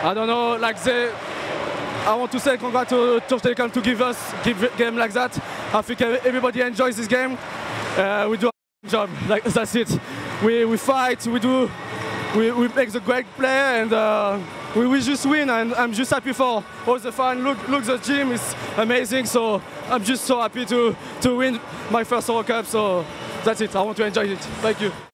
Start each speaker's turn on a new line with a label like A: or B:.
A: I don't know, like I want to say congrats to Turkish Airlines to give a game like that. I think everybody enjoys this game. We do a job, like that's it. We fight, we make the great play, and we just win. And I'm just happy for all the fans. Look, the gym is amazing. So I'm just so happy to win my first EuroCup. So that's it. I want to enjoy it. Thank you.